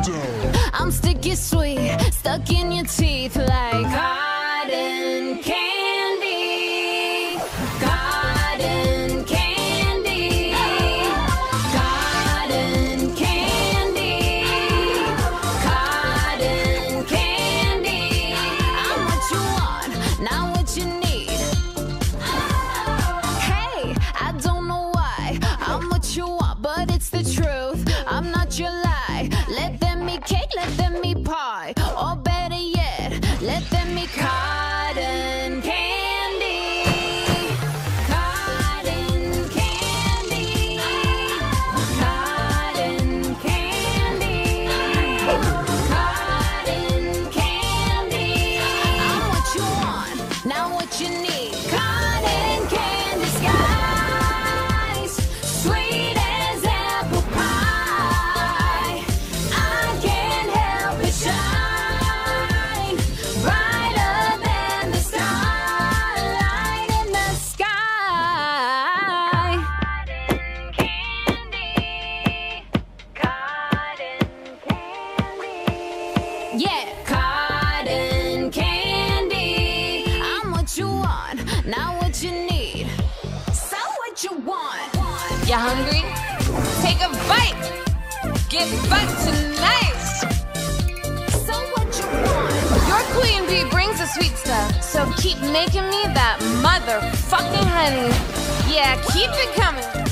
I'm sticky sweet, stuck in your teeth like cotton candy. Cotton candy. Cotton candy. Cotton candy. I'm what you want, not what you need. Hey, I don't know why I'm what you want, but it's the truth. I'm not your lie. Let them eat cake, let them eat pie, or better yet, let them eat cotton candy. Cotton candy. Cotton candy. Cotton candy. I'm what you want, not what you need. Cotton candy skies, sweet as apple pie. I can't help but shine brighter than the starlight in the sky. Cotton candy. Yeah, cotton candy. I'm what you want, not what you need. So what you want? You hungry? Take a bite. Get back tonight. So what you want? Your queen bee brings the sweet stuff, so keep making me that motherfucking honey. Yeah, keep it coming.